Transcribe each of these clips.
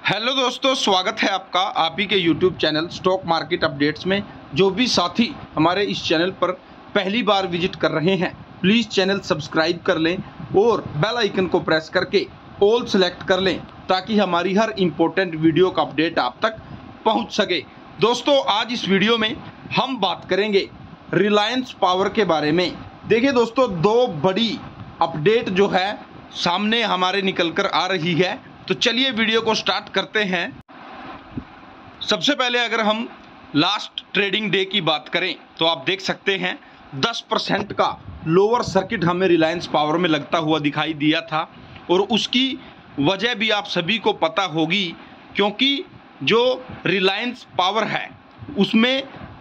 Hello दोस्तों, स्वागत है आपका आप ही के YouTube channel stock market updates में। जो भी साथी हमारे इस चैनल पर पहली बार विजिट कर रहे हैं, प्लीज़ चैनल सब्सक्राइब कर लें और बेल आइकन को प्रेस करके ऑल सेलेक्ट कर लें ताकि हमारी हर इम्पोर्टेंट वीडियो का अपडेट आप तक पहुंच सके। दोस्तों, आज इस वीडियो में हम बात करेंगे रिलायंस पावर के बारे में। देखिए दोस्तों, दो बड़ी अपडेट जो है सामने हमारे निकल कर आ रही है, तो चलिए वीडियो को स्टार्ट करते हैं। सबसे पहले अगर हम लास्ट ट्रेडिंग डे की बात करें तो आप देख सकते हैं 10% का लोअर सर्किट हमें रिलायंस पावर में लगता हुआ दिखाई दिया था और उसकी वजह भी आप सभी को पता होगी, क्योंकि जो रिलायंस पावर है उसमें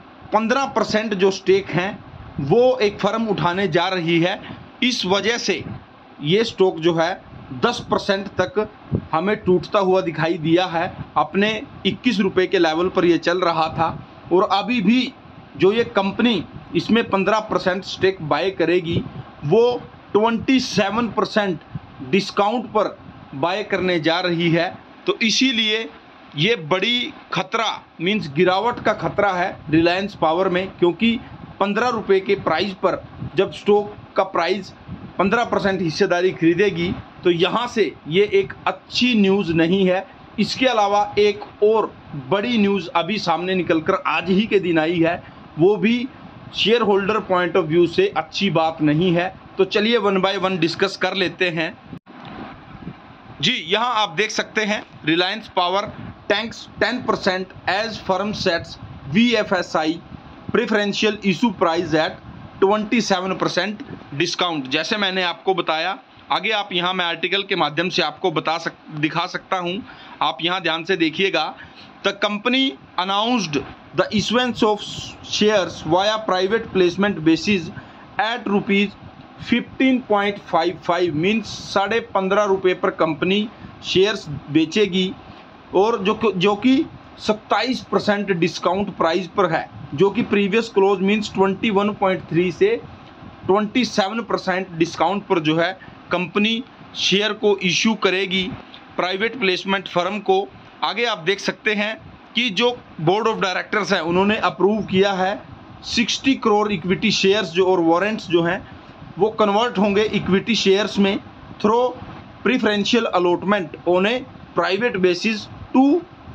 15% जो स्टेक हैं वो एक फर्म उठाने जा रही है। इस वजह से ये स्टॉक जो है 10% तक हमें टूटता हुआ दिखाई दिया है। अपने 21 रुपये के लेवल पर ये चल रहा था और अभी भी जो ये कंपनी इसमें 15% स्टेक बाय करेगी वो 27% डिस्काउंट पर बाय करने जा रही है। तो इसीलिए ये बड़ी खतरा मींस गिरावट का खतरा है रिलायंस पावर में, क्योंकि 15 रुपये के प्राइस पर जब स्टॉक का प्राइस 15% हिस्सेदारी खरीदेगी तो यहाँ से ये एक अच्छी न्यूज़ नहीं है। इसके अलावा एक और बड़ी न्यूज़ अभी सामने निकलकर आज ही के दिन आई है, वो भी shareholder point of view से अच्छी बात नहीं है। तो चलिए वन बाय वन डिस्कस कर लेते हैं। जी, यहाँ आप देख सकते हैं Reliance Power tanks 10% as firm sets VFSI preferential issue price at 27% discount. जैसे मैंने आपको बताया, आगे आप यहाँ मैं आर्टिकल के माध्यम से आपको दिखा सकता हूँ। आप यहाँ ध्यान से देखिएगा। The company announced the issuance of shares via private placement basis at ₹15.55 means 15.5 रुपये पर कंपनी शेयर्स बेचेगी और जो कि 27% डिस्काउंट प्राइस पर है, जो कि प्रीवियस क्लोज मीन्स 21.3 से 27% डिस्काउंट पर जो है कंपनी शेयर को इशू करेगी प्राइवेट प्लेसमेंट फर्म को। आगे आप देख सकते हैं कि जो बोर्ड ऑफ डायरेक्टर्स हैं उन्होंने अप्रूव किया है 60 करोड़ इक्विटी शेयर्स जो और वारंट्स जो हैं वो कन्वर्ट होंगे इक्विटी शेयर्स में through preferential allotment on a private basis to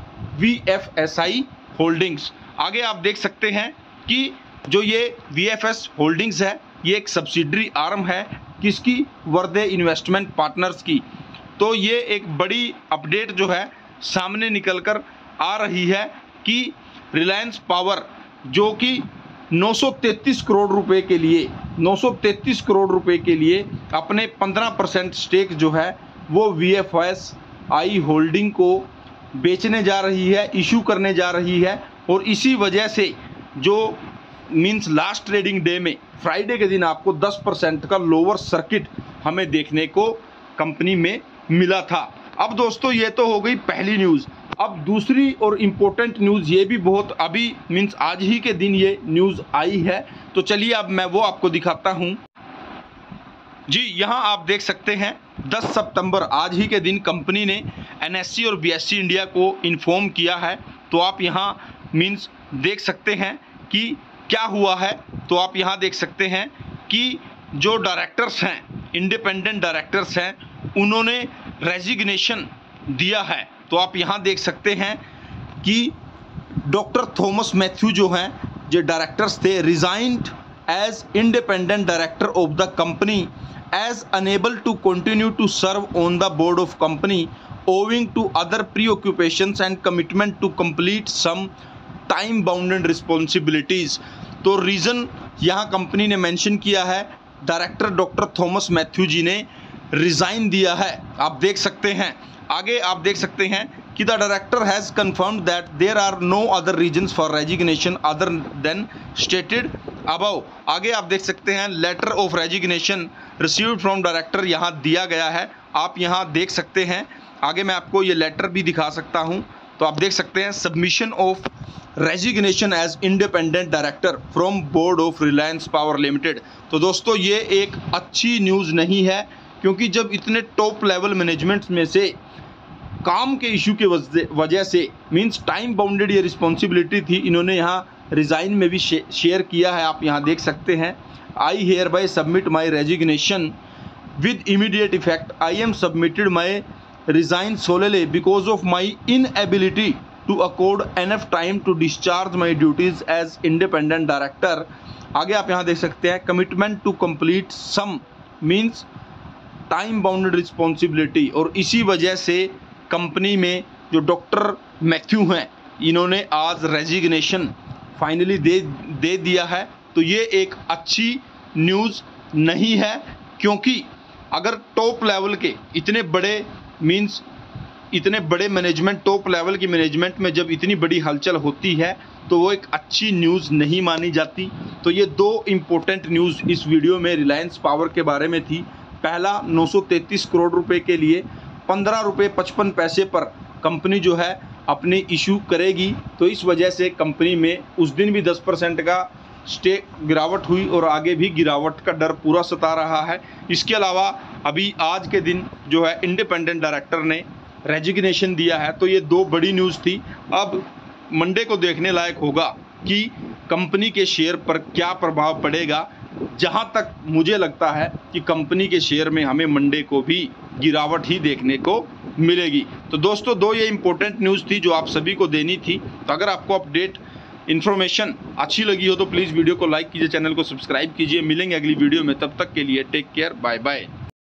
VFSI holdings. आगे आप देख सकते हैं कि जो ये VFS होल्डिंग्स है ये एक सब्सिडरी आर्म है किसकी, वर्दे इन्वेस्टमेंट पार्टनर्स की। तो ये एक बड़ी अपडेट जो है सामने निकल कर आ रही है कि रिलायंस पावर जो कि 933 करोड़ रुपए के लिए 933 करोड़ रुपए के लिए अपने 15% स्टेक जो है वो VFSI होल्डिंग को बेचने जा रही है, इशू करने जा रही है। और इसी वजह से जो मींस लास्ट ट्रेडिंग डे में फ्राइडे के दिन आपको 10% का लोअर सर्किट हमें देखने को कंपनी में मिला था। अब दोस्तों, ये तो हो गई पहली न्यूज़। अब दूसरी और इम्पोर्टेंट न्यूज़ ये भी बहुत अभी मींस आज ही के दिन ये न्यूज़ आई है, तो चलिए अब मैं वो आपको दिखाता हूँ। जी, यहाँ आप देख सकते हैं 10 सितंबर आज ही के दिन कंपनी ने NSE और BSE इंडिया को इन्फॉर्म किया है। तो आप यहाँ मींस देख सकते हैं कि क्या हुआ है। तो आप यहाँ देख सकते हैं कि जो डायरेक्टर्स हैं, इंडिपेंडेंट डायरेक्टर्स हैं, उन्होंने रेजिग्नेशन दिया है। तो आप यहाँ देख सकते हैं कि डॉक्टर थॉमस मैथ्यू जो हैं, जो डायरेक्टर्स थे, resigned as independent director of the company as unable to continue to serve on the board of company owing to other preoccupations and commitment to complete some time bounded responsibilities। तो reason यहाँ company ने mention किया है, director doctor Thomas Matthew ji ने resign दिया है। आप देख सकते हैं, आगे आप देख सकते हैं कि the director has confirmed that there are no other reasons for resignation other than stated above. आगे आप देख सकते हैं letter of resignation received from director यहाँ दिया गया है। आप यहाँ देख सकते हैं, आगे मैं आपको ये लेटर भी दिखा सकता हूँ। तो आप देख सकते हैं submission of resignation as independent director from board of Reliance Power Limited. तो दोस्तों, ये एक अच्छी न्यूज़ नहीं है, क्योंकि जब इतने टॉप लेवल मैनेजमेंट्स में से काम के इशू के वजह से मींस टाइम बाउंडेड ये रिस्पॉन्सिबिलिटी थी, इन्होंने यहाँ रिज़ाइन में भी शेयर किया है। आप यहाँ देख सकते हैं, I hereby submit my resignation with immediate effect. I am submitted my resign solely because of my inability to accord enough time to discharge my duties as independent director. आगे आप यहाँ देख सकते हैं, commitment to complete some means time bounded responsibility, और इसी वजह से कंपनी में जो डॉक्टर मैथ्यू हैं इन्होंने आज रेजिग्नेशन फाइनली दे दिया है। तो ये एक अच्छी न्यूज़ नहीं है, क्योंकि अगर टॉप लेवल के इतने बड़े मैनेजमेंट, टॉप लेवल की मैनेजमेंट में जब इतनी बड़ी हलचल होती है तो वो एक अच्छी न्यूज़ नहीं मानी जाती। तो ये दो इम्पोर्टेंट न्यूज़ इस वीडियो में रिलायंस पावर के बारे में थी। पहला, 933 करोड़ रुपए के लिए 15 रुपये 55 पैसे पर कंपनी जो है अपनी इशू करेगी, तो इस वजह से कंपनी में उस दिन भी 10% का गिरावट हुई और आगे भी गिरावट का डर पूरा सता रहा है। इसके अलावा अभी आज के दिन जो है इंडिपेंडेंट डायरेक्टर ने रेजिग्नेशन दिया है। तो ये दो बड़ी न्यूज़ थी। अब मंडे को देखने लायक होगा कि कंपनी के शेयर पर क्या प्रभाव पड़ेगा। जहां तक मुझे लगता है कि कंपनी के शेयर में हमें मंडे को भी गिरावट ही देखने को मिलेगी। तो दोस्तों, दो ये इंपॉर्टेंट न्यूज़ थी जो आप सभी को देनी थी। तो अगर आपको अपडेट इन्फॉर्मेशन अच्छी लगी हो तो प्लीज़ वीडियो को लाइक कीजिए, चैनल को सब्सक्राइब कीजिए। मिलेंगे अगली वीडियो में, तब तक के लिए टेक केयर, बाय बाय।